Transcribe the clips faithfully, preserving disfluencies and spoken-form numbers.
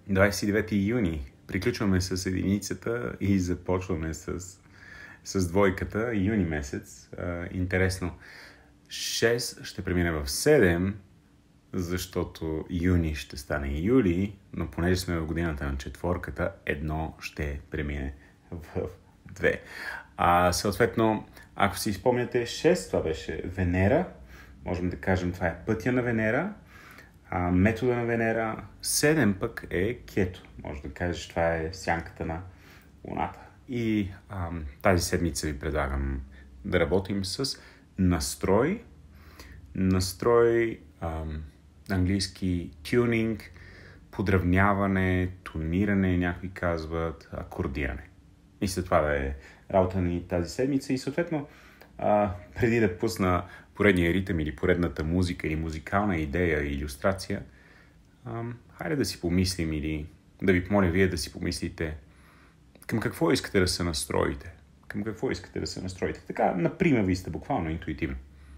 двадесет и девети юни. Приключваме с единицата и започваме с, с двойката. Юни месец. А, интересно. шест ще премине в седем, защото юни ще стане юли, но понеже сме в годината на четворката, едно ще премине в две. А, съответно, ако си спомняте, шест това беше Венера. Можем да кажем, това е пътя на Венера. А, метода на Венера. седем пък е Кето. Може да кажеш, това е сянката на Луната. И а, тази седмица ви предлагам да работим с настрой. Настрой, а, английски тюнинг, подравняване, тониране, някои казват, акордиране. И след това да е работа ни тази седмица. И съответно, а, преди да пусна поредния ритъм или поредната музика или музикална идея и илюстрация, а, хайде да си помислим или да ви помоля вие да си помислите към какво искате да се настроите. Към какво искате да се настроите. Така, например, ви сте буквално интуитивно.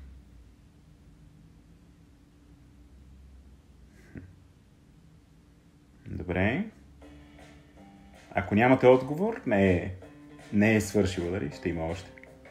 Добре. Ако нямате отговор, не е, не е свършило, дали? Ще има още.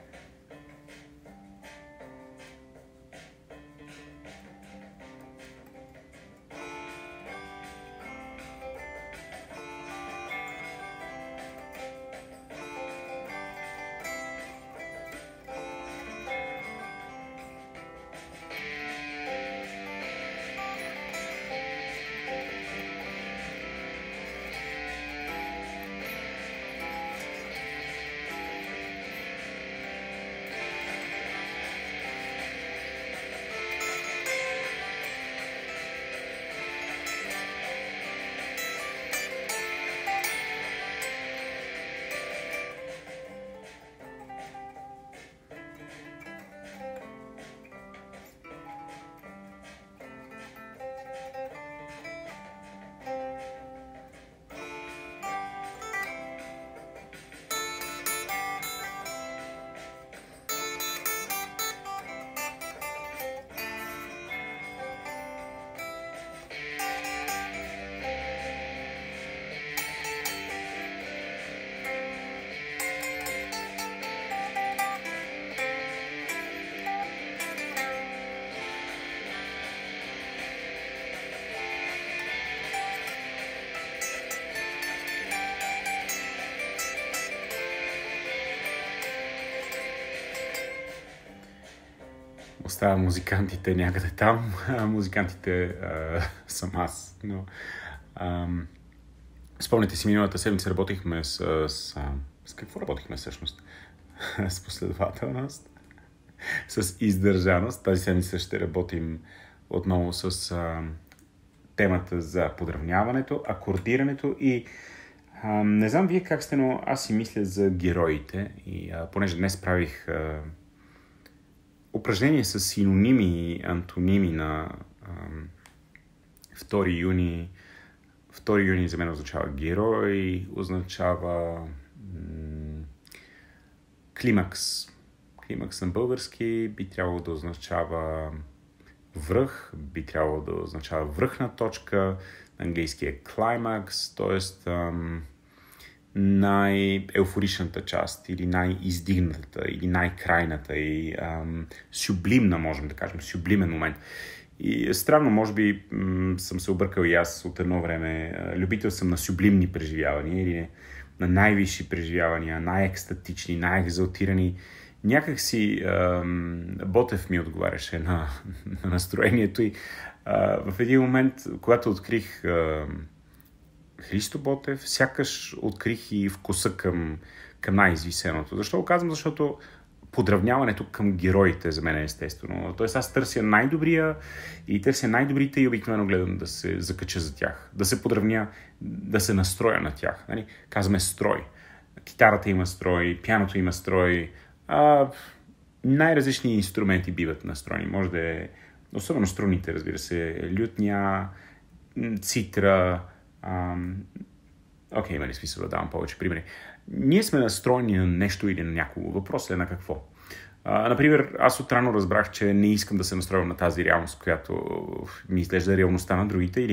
Оставя музикантите някъде там. Музикантите а, съм аз. Но, а, спомняте си, миналата седмица работихме с, с... С какво работихме всъщност? С последователност. С издържаност. Тази седмица ще работим отново с а, темата за подравняването, акордирането и а, не знам вие как сте, но аз си мисля за героите. И а, понеже днес правих... А, упражнение с синоними и антоними на ам, втори юни. втори юни за мен означава герой, означава м- климакс. Климакс на български би трябвало да означава връх, би трябвало да означава връхна точка, на английски е climax, т.е. най-еуфоричната част или най-издигната или най-крайната и ам, сюблимна, можем да кажем, сюблимен момент. И странно, може би м- съм се объркал и аз от едно време. Любител съм на сюблимни преживявания или на най-висши преживявания, най-екстатични, най-екзалтирани. Някак си ам, Ботев ми отговаряше на, на настроението и а, в един момент, когато открих ам, Христо Ботев, сякаш открих и вкуса към, към най-извисеното. Защо го казвам? Защото подравняването към героите за мен е естествено. Тоест аз търся най-добрия и търся най-добрите и обикновено гледам да се закача за тях. Да се подравня, да се настроя на тях. Нали? Казваме строй. Китарата има строй, пианото има строй. А, най-различни инструменти биват настроени. Може да е, особено струните, разбира се, лютня, цитра. Окей, okay, има ли смисъл да давам повече примери? Ние сме настроени на нещо или на някого. Въпросът е на какво. А, например, аз отрано разбрах, че не искам да се настроя на тази реалност, която ми изглежда реалността на другите, или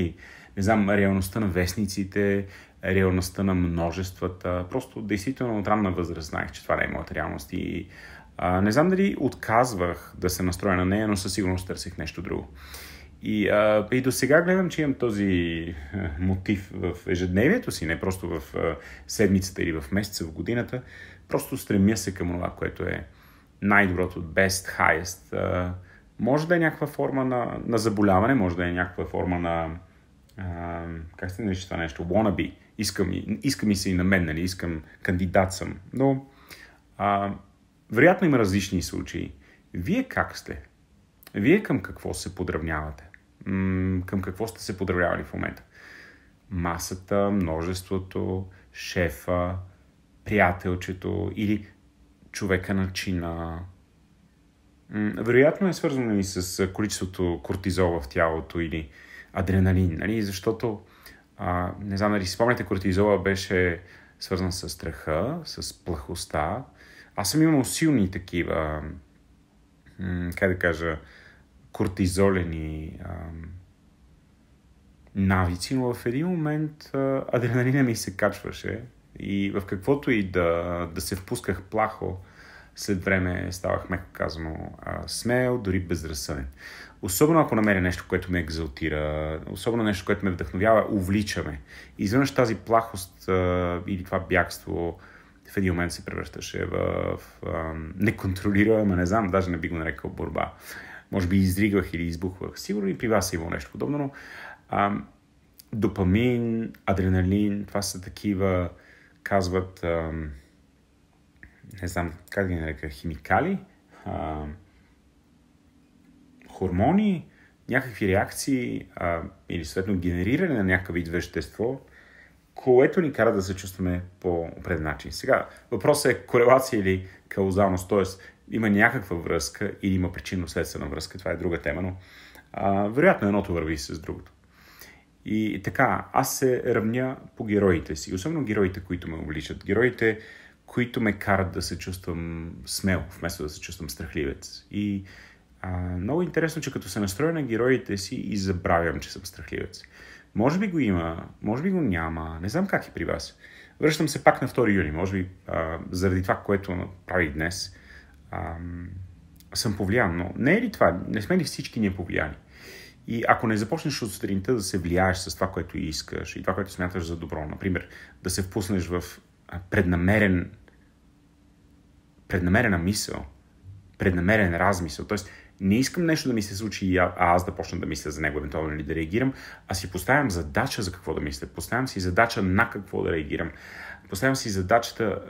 не знам, реалността на вестниците, реалността на множествата. Просто действително от ранна възраст знаех, че това не е моята реалност и а, не знам дали отказвах да се настроя на нея, но със сигурност търсих нещо друго. И, а, и до сега гледам, че имам този а, мотив в ежедневието си, не просто в а, седмицата или в месеца, в годината. Просто стремя се към това, което е най-доброто, best, highest. А, може да е някаква форма на, на заболяване, може да е някаква форма на а, как се нарича това нещо? Wannabe. Искам, искам и се и на мен, нали? Искам, кандидат съм. Но а, вероятно има различни случаи. Вие как сте? Вие към какво се подравнявате? М- към какво сте се подравнявали в момента? Масата, множеството, шефа, приятелчето или човека на чина. М- вероятно е свързано и с количеството кортизол в тялото или адреналин, нали? Защото а, не знам дали си спомняте, кортизола беше свързан с страха, с плахостта. Аз съм имал силни такива, м- как да кажа, кортизолени ам, навици, но в един момент а, адреналина ми се качваше и в каквото и да, да се впусках плахо, след време ставах, меко казано, а, смел, дори безразсъден. Особено ако намеря нещо, което ме екзалтира, особено нещо, което ме вдъхновява, увличаме. И изведнъж тази плахост а, или това бягство в един момент се превръщаше в, в а, неконтролируема, не знам, даже не би го нарекал борба. Може би изригвах или избухвах. Сигурно и при вас е имало нещо подобно, но а, допамин, адреналин, това са такива, казват, а, не знам как ги нарека, химикали, а, хормони, някакви реакции а, или съответно генериране на някакъв вид вещество, което ни кара да се чувстваме по определен начин. Сега, въпросът е корелация или каузалност, т.е. има някаква връзка или има причинно-следствена връзка, това е друга тема, но а, вероятно едното върви с другото. И така, аз се равня по героите си, особено героите, които ме увличат. Героите, които ме карат да се чувствам смел, вместо да се чувствам страхливец. И а, много интересно, че като се настроя на героите си и забравям, че съм страхливец. Може би го има, може би го няма, не знам как е при вас. Връщам се пак на втори юни, може би а, заради това, което правих днес, а, съм повлиян, но не е ли това? Не сме ли всички ние повлияни? И ако не започнеш от сутринта да се влияеш с това, което искаш и това, което смяташ за добро, например, да се впуснеш в преднамерен, преднамерена мисъл, преднамерен размисъл, т.е. не искам нещо да ми се случи, а аз да почна да мисля за него, евентуално или да реагирам, а си поставям задача за какво да мисля. Поставям си задача на какво да реагирам. Поставям си задачата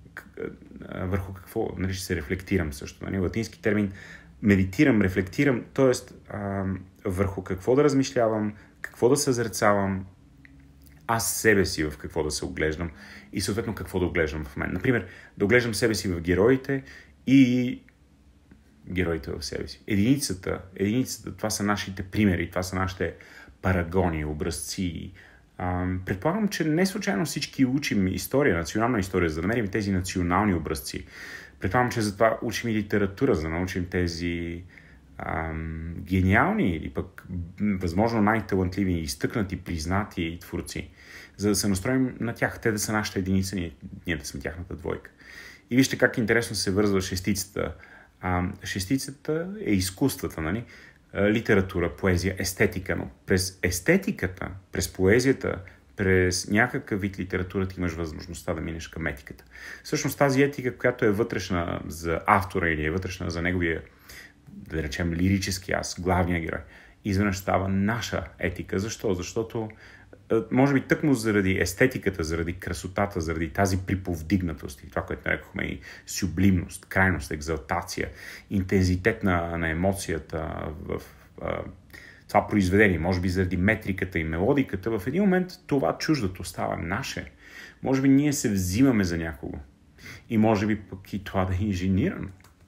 върху какво, нали, ще се рефлектирам също. Нали? Латински термин медитирам, рефлектирам, т.е. върху какво да размишлявам, какво да съзерцавам, аз себе си в какво да се оглеждам и съответно какво да оглеждам в мен. Например, да оглеждам себе си в героите и героите в себе си. Единицата, единицата, това са нашите примери, това са нашите парагони, образци. А, предполагам, че не случайно всички учим история, национална история, за да намерим тези национални образци. Предполагам, че затова учим и литература, за да научим тези ам, гениални или пък възможно най-талантливи, изтъкнати, признати творци, за да се настроим на тях. Те да са нашата единица, ние, ние да сме тяхната двойка. И вижте как интересно се вързва шестицата. А, шестицата е изкуствата, нали? Литература, поезия, естетика, но през естетиката, през поезията, през някакъв вид литература ти имаш възможността да минеш към етиката. Всъщност тази етика, която е вътрешна за автора или е вътрешна за неговия, да речем, лирически аз, главния герой, изведнъж става наша етика. Защо? Защото може би тъкмо заради естетиката, заради красотата, заради тази приповдигнатост и това, което нарекохме и сюблимност, крайност, екзалтация, интензитет на, на емоцията в а, това произведение, може би заради метриката и мелодиката, в един момент това чуждото става наше. Може би ние се взимаме за някого. И може би пък и това да е инженирано.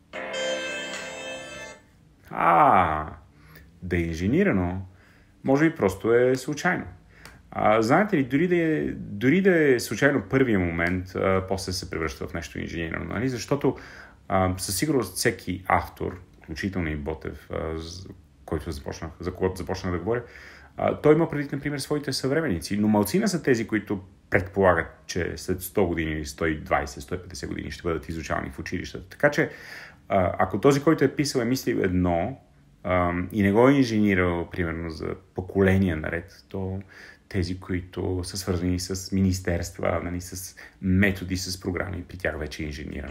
А, да е инженирано, може би просто е случайно. А, знаете ли, дори да, е, дори да е случайно първия момент, а, после се превръща в нещо инженерно, нали? Защото а, със сигурност всеки автор, включително и Ботев, а, който започнах, за когото започнах да говоря, А, той има предвид, например, своите съвременници, но малцина са тези, които предполагат, че след сто години или сто и двайсет сто и петдесет години ще бъдат изучавани в училищата. Така че, а, ако този, който е писал, е мислил едно а, и не го е инженирал, примерно, за поколения наред, то тези, които са свързани с министерства, нали, с методи, с програми, при тях вече е инженирано.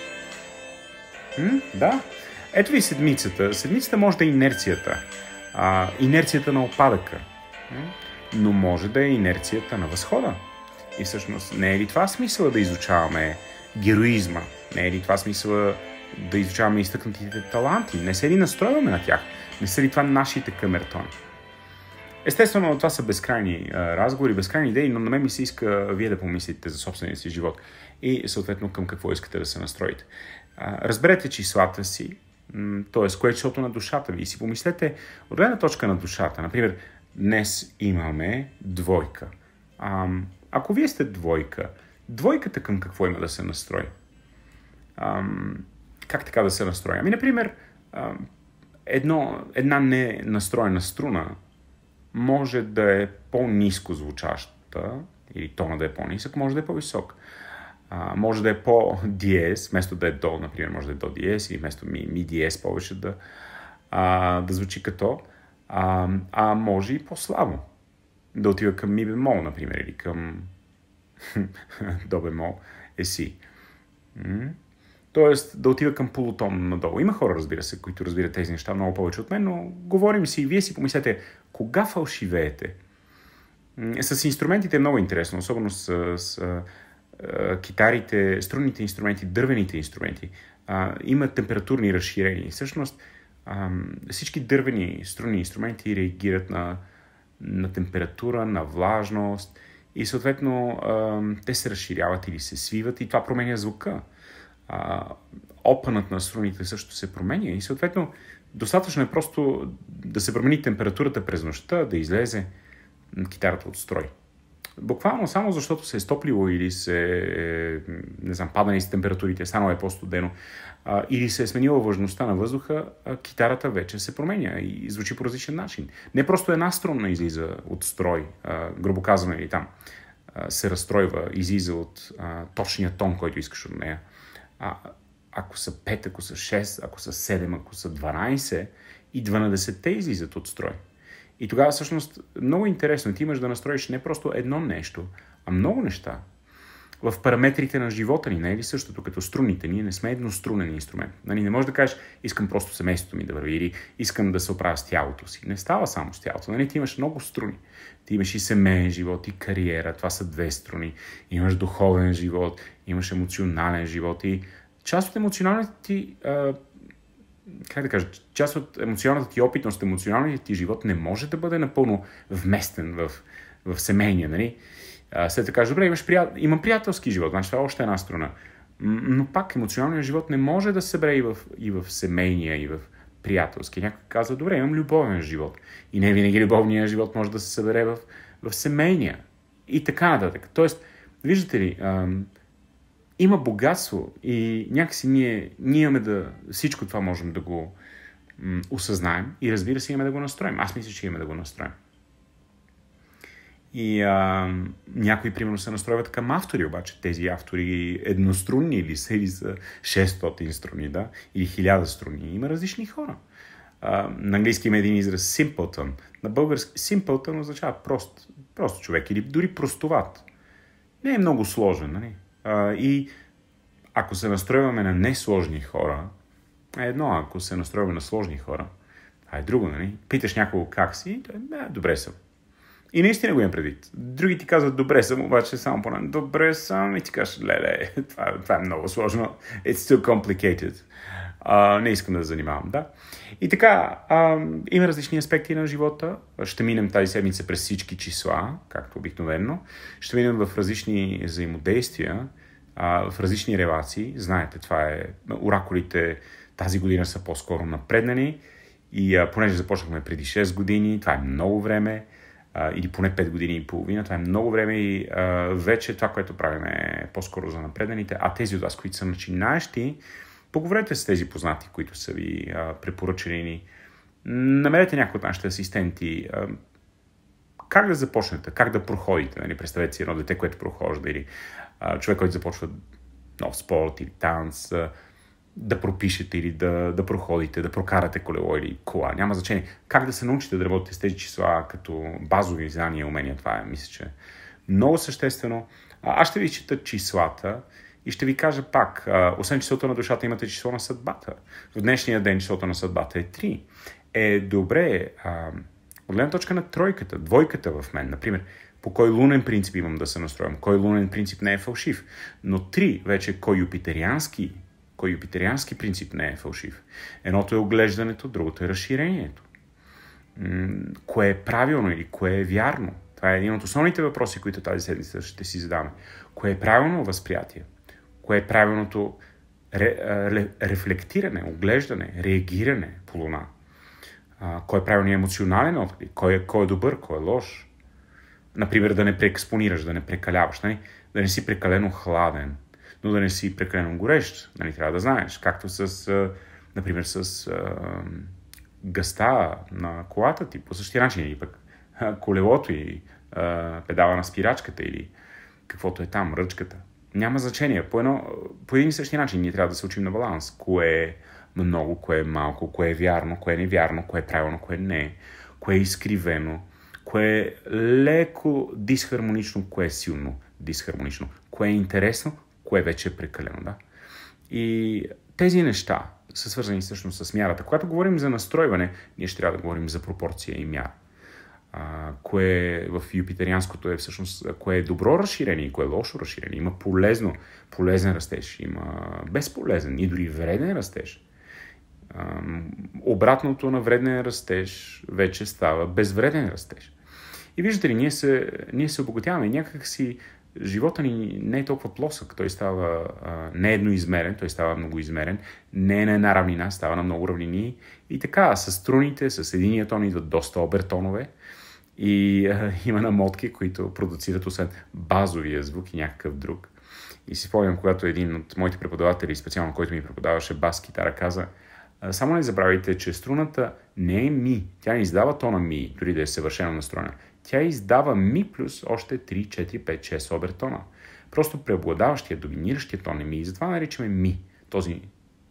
М? Да. Ето ви седмицата. Седмицата може да е инерцията. А, инерцията на опадъка. М? Но може да е инерцията на възхода. И всъщност не е ли това смисъла да изучаваме героизма? Не е ли това смисъла да изучаваме изтъкнатите таланти? Не се ли настройваме на тях? Не са ли това нашите камертони? Естествено, това са безкрайни а, разговори, безкрайни идеи, но на мен ми се иска вие да помислите за собствения си живот и съответно към какво искате да се настроите. А, разберете числата си, м- т.е. кое е числото на душата ви и си помислете от гледна точка на душата. Например, днес имаме двойка. А, ако вие сте двойка, двойката към какво има да се настрои? А, как така да се настрои? Ами, например, а, едно, една ненастроена струна може да е по-ниско звучаща, или тона да е по-нисък, може да е по-висок. А, може да е по-диез, вместо да е до, например, може да е до диез, или вместо ми, ми диез повече да, а, да звучи като, а, а може и по-слабо. Да отива към ми бемол, например, или към до бемол е си. М? Тоест да отива към полутон надолу. Има хора, разбира се, които разбират тези неща много повече от мен, но говорим си и вие си помислете, кога фалшивеете? С инструментите е много интересно, особено с, с а, китарите, струнните инструменти, дървените инструменти. А, има температурни разширения. Всъщност а, всички дървени струнни инструменти реагират на, на температура, на влажност и съответно а, те се разширяват или се свиват и това променя звука. Uh, опънът на струните също се променя и съответно достатъчно е просто да се промени температурата през нощта, да излезе китарата от строй. Буквално само защото се е стоплило или се не знам, паднали с температурите, станало е по-студено uh, или се е сменила влажността на въздуха, uh, китарата вече се променя и звучи по различен начин. Не просто една струна излиза от строй, uh, грубо казано или там uh, се разстройва, излиза от uh, точния тон, който искаш от нея. А, ако са пет, ако са шест, ако са седем, ако са дванайсет и дванайсетте излизат от строй. И тогава всъщност много интересно. Ти имаш да настроиш не просто едно нещо, а много неща. В параметрите на живота ни, не е ли същото като струните? Ние не сме еднострунен инструмент. Нали, не можеш да кажеш, искам просто семейството ми да върви или искам да се оправя с тялото си. Не става само с тялото. Нали, ти имаш много струни. Ти имаш и семейен живот, и кариера. Това са две струни. Имаш духовен живот, имаш емоционален живот и част от емоционалната ти а, как да кажа, част от емоционалната ти опитност, емоционалният ти живот не може да бъде напълно вместен в, в семейния, нали? А, след да кажеш, добре, имаш прият... имам приятелски живот, значи това е още една страна. Но пак емоционалният живот не може да се събере и в, и в семейния, и в приятелски. Някой казва, добре, имам любовен живот. И не винаги любовният живот може да се събере в, в семейния. И така нататък. Тоест, виждате ли, ам, има богатство и някакси ние, ние имаме да, всичко това можем да го м, осъзнаем и разбира се имаме да го настроим. Аз мисля, че имаме да го настроим. И а, някои, примерно, се настройват към автори, обаче тези автори еднострунни или са, или са шестстотин струни, да, или хиляда струни. Има различни хора. А, на английски има един израз simpleton. На български simpleton означава прост, прост човек или дори простоват. Не е много сложен, нали? А, и ако се настройваме на несложни хора, е едно, ако се настройваме на сложни хора, това е друго, нали? Питаш някого как си, той, да, добре съм. И наистина го имам предвид. Други ти казват, добре съм, обаче само по добре съм и ти кажеш, леле, това, това е много сложно. It's too complicated. Uh, не искам да занимавам, да. И така, uh, има различни аспекти на живота. Ще минем тази седмица през всички числа, както обикновено. Ще минем в различни взаимодействия, uh, в различни релации. Знаете, това е... Оракулите тази година са по-скоро напреднани и uh, понеже започнахме преди шест години, това е много време, Uh, или поне пет години и половина. Това е много време и uh, вече това, което правим е по-скоро за напредналите. А тези от вас, които са начинаещи, поговорете с тези познати, които са ви uh, препоръчени. Намерете някои от нашите асистенти. Uh, как да започнете, как да проходите. Нали? Представете си едно дете, което прохожда, или а, човек, който започва нов спорт или танц, а, да пропишете или да, да проходите, да прокарате колело или кола. Няма значение. Как да се научите да работите с тези числа като базови знания и умения. Това е, мисля, че много съществено. А, аз ще ви изчита числата и ще ви кажа пак, а, освен числото на душата, имате число на съдбата. В днешния ден числото на съдбата е три. Е добре, а, от гледна точка на тройката, двойката в мен, например, по кой лунен принцип имам да се настроям, кой лунен принцип не е фалшив, но три вече кой юпитериански, кой юпитериански принцип не е фалшив. Едното е оглеждането, другото е разширението. М- кое е правилно или кое е вярно? Това е един от основните въпроси, които тази седмица ще си задаме. Кое е правилно възприятие? Кое е правилното ре, ре, рефлектиране, оглеждане, реагиране по луна? А, кой е правилният емоционален отклик? Кой е, кой е добър, кой е лош? Например, да не преекспонираш, да не прекаляваш, нали? Да не си прекалено хладен, но да не си прекалено горещ. Нали? Трябва да знаеш, както с, а, например, с а, гъста на колата ти, по същия начин, или пък а, колелото и а, педала на спирачката или каквото е там, ръчката. Няма значение. По, едно, по един и същи начин ние трябва да се учим на баланс. Кое е много, кое е малко, кое е вярно, кое е невярно, кое е правилно, кое не е, кое е изкривено, кое е леко дисхармонично, кое е силно дисхармонично, кое е интересно, кое вече е прекалено. Да? И тези неща са свързани всъщност с мярата. Когато говорим за настройване, ние ще трябва да говорим за пропорция и мяра. А, кое в юпитерианското е всъщност, кое е добро разширение и кое е лошо разширение. Има полезно, полезен растеж, има безполезен и дори вреден растеж. А, обратното на вреден растеж вече става безвреден растеж. И виждате ли, ние се, ние се обогатяваме. Някак си живота ни не е толкова плосък. Той става а, не едноизмерен, той става многоизмерен. Не е на една равнина, става на много равнини. И така, с струните, с единия тон идват доста обертонове. И а, има намотки, които продуцират освен базовия звук и някакъв друг. И си спомням, когато един от моите преподаватели, специално който ми преподаваше бас-китара, каза: само не забравяйте, че струната не е ми. Тя не издава тона ми, дори да е съвършено настроена. Тя издава ми плюс още три, четири, пет, шест обертона. Просто преобладаващия, доминиращия тон е ми. И затова наричаме ми този,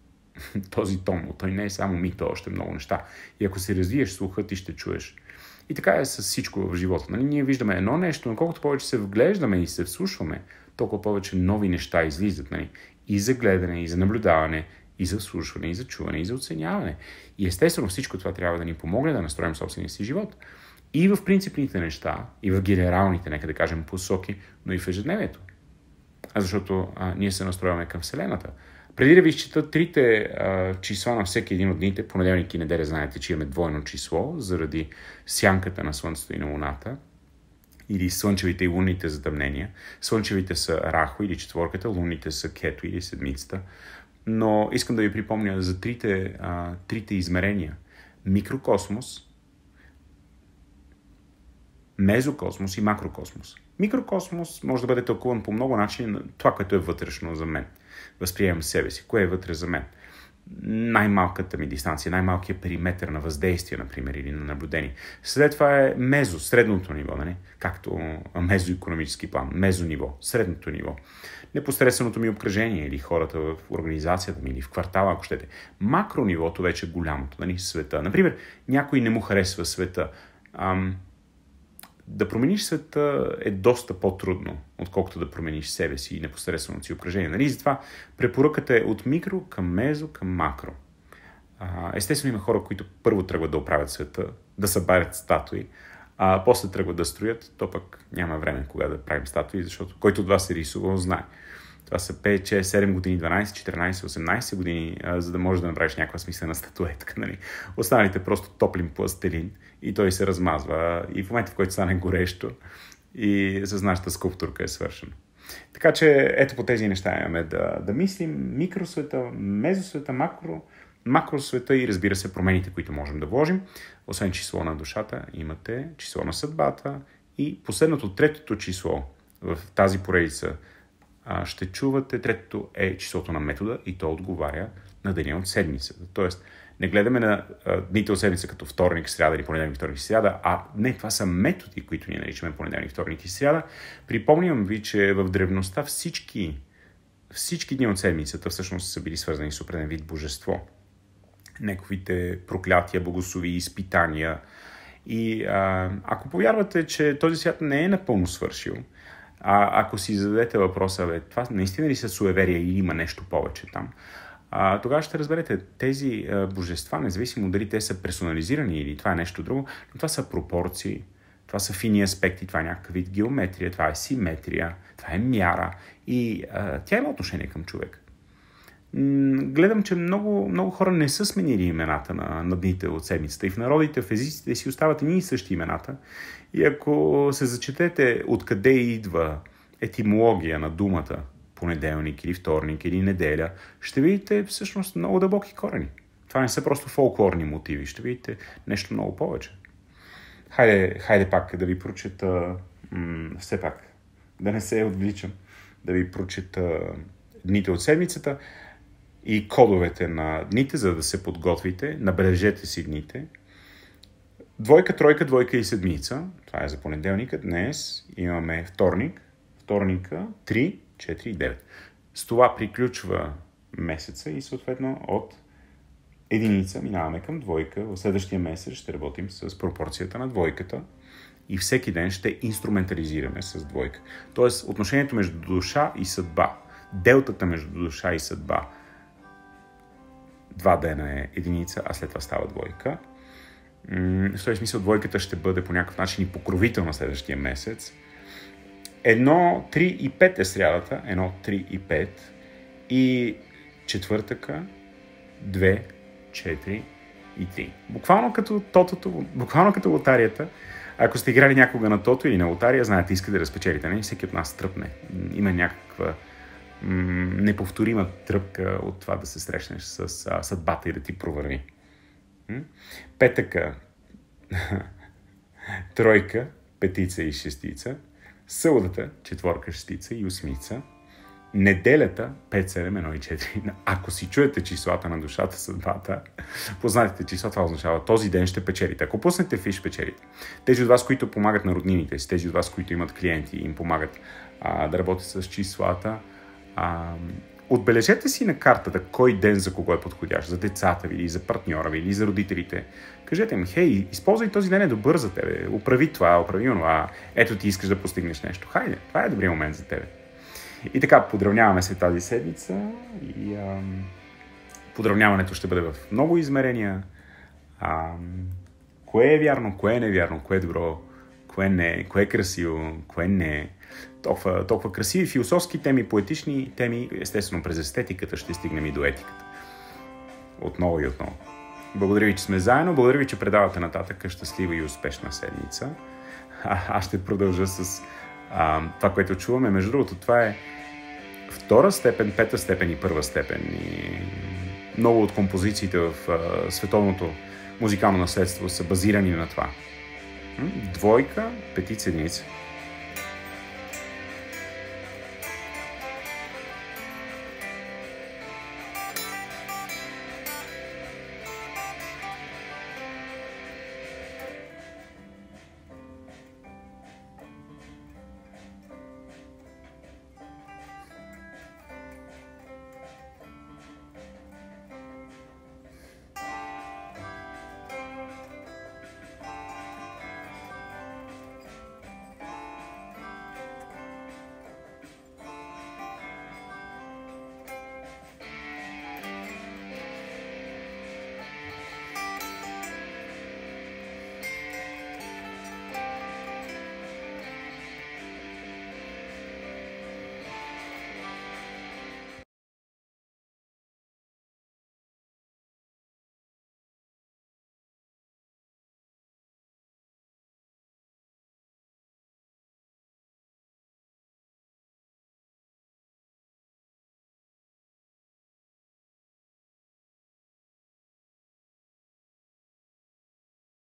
този тон. Но той не е само ми, той е още много неща. И ако се развиеш слуха, ти ще чуеш. И така е с всичко в живота. Нали? Ние виждаме едно нещо, но колкото повече се вглеждаме и се вслушваме, толкова повече нови неща излизат. Нали? И за гледане, и за наблюдаване, и за слушване, и за чуване, и за оценяване. И естествено всичко това трябва да ни помогне да настроим собствения си живот. И в принципните неща, и в генералните, нека да кажем, посоки, но и в ежедневието. А защото а, ние се настрояваме към Вселената. Преди да ви изчита трите а, числа на всеки един от дните, понеделник и неделя, знаете, че имаме двойно число, заради сянката на Слънцето и на Луната, или слънчевите и лунните затъмнения. Слънчевите са Рахо или четворката, лунните са Кето или седмицата. Но искам да ви припомня за трите, а, трите измерения. Микрокосмос, мезокосмос и макрокосмос. Микрокосмос може да бъде тълкуван по много начини на това, което е вътрешно за мен. Възприемам себе си. Кое е вътре за мен? Най-малката ми дистанция, най-малкият периметр на въздействие, например, или на наблюдение. След това е мезо, средното ниво, нали? Както мезоикономически план, мезо ниво, средното ниво. Непосредственото ми обкръжение или хората в организацията ми или в квартала, ако щете. Макронивото вече е голямото, нали? Света. Например, някой не му харесва света. Ам, да промениш света е доста по-трудно, отколкото да промениш себе си и непосредственото си обкръжение. Нали? Затова препоръката е от микро към мезо към макро. А, естествено има хора, които първо тръгват да оправят света, да събарят статуи, а после тръгват да строят, то пък няма време кога да правим статуи, защото който от вас се рисува, знае. Това са пет, шест, седем години, дванайсет, четиринайсет, осемнайсет години, а, за да можеш да направиш някаква смислена статуетка. Нали? Останалите просто топлим пластелин и той се размазва. И в момента, в който стане горещо, и с нашата скулптурка е свършено. Така че ето по тези неща имаме да, да мислим. Микросвета, мезосвета, макро, макросвета и разбира се промените, които можем да вложим. Освен число на душата, имате число на съдбата и последното, третото число в тази поредица ще чувате. Третото е числото на метода и то отговаря на деня от седмицата. Тоест, Не гледаме на а, дните от седмица като вторник, сряда или понеделник, вторник и сряда, а не, това са методи, които ние наричаме понеделник, вторник и сряда. Припомням ви, че в древността всички, всички дни от седмицата всъщност са били свързани с определен вид божество. Неговите проклятия, благослови, изпитания. И а, ако повярвате, че този свят не е напълно свършил, а ако си зададете въпроса, бе, това наистина ли са суеверия или има нещо повече там, а, тогава ще разберете, тези а, божества, независимо дали те са персонализирани или това е нещо друго, но това са пропорции, това са фини аспекти, това е някакъв вид геометрия, това е симетрия, това е мяра и а, тя има отношение към човек. Гледам, че много, много хора не са сменили имената на, на дните от седмицата и в народите, в езиците си остават едни и същи имената. И ако се зачетете откъде идва етимология на думата понеделник или вторник или неделя, ще видите всъщност много дълбоки корени. Това не са просто фолклорни мотиви, ще видите нещо много повече. Хайде, хайде пак да ви прочета, м- все пак, да не се отвличам, да ви прочета дните от седмицата и кодовете на дните, за да се подготвите. Набележете си дните. Двойка, тройка, двойка и седмица. Това е за понеделника. Днес имаме вторник. Вторника три, четири и девет. С това приключва месеца и съответно от единица минаваме към двойка. В следващия месец ще работим с пропорцията на двойката и всеки ден ще инструментализираме с двойка. Тоест отношението между душа и съдба. Делтата между душа и съдба. Два дена е единица, а след това става двойка. В този смисъл двойката ще бъде по някакъв начин и покровител на следващия месец. Едно, три и пет е срядата. Едно, три и пет. И четвъртъка, две, четири и три. Буквално като тотото, буквално като лотарията. Ако сте играли някога на тото или на лотария, знаете, искате да разпечелите. Не всеки от нас тръпне. Има някаква неповторима тръпка от това да се срещнеш с а, съдбата и да ти провърви. Петъка, тройка, петица и шестица, съботата, четворка, шестица и осмица, неделята, пет, седем, едно и четири. Ако си чуете числата на душата, съдбата, познатите числа, това означава този ден ще печелите. Ако пуснете фиш, печелите. Тези от вас, които помагат на роднините си, тези от вас, които имат клиенти и им помагат а, да работят с числата, А, отбележете си на картата кой ден за кого е подходящ, за децата ви, или за партньора ви, или за родителите. Кажете им, хей, използвай този ден е добър за тебе, оправи това, оправи онова, ето ти искаш да постигнеш нещо. Хайде, това е добрият момент за тебе. И така, подравняваме се тази седмица и ам, подравняването ще бъде в много измерения. Ам, кое е вярно, кое е невярно, кое е добро, кое не е, кое е красиво, кое не е. Толкова, толкова красиви философски теми, поетични теми, естествено през естетиката ще стигнем и до етиката. Отново и отново. Благодаря ви, че сме заедно, благодаря ви, че предавате нататък щастлива и успешна седмица. А, аз ще продължа с а, това, което чуваме. Между другото, това е втора степен, пета степен и първа степен. И много от композициите в а, световното музикално наследство са базирани на това. Двойка, петица, единица.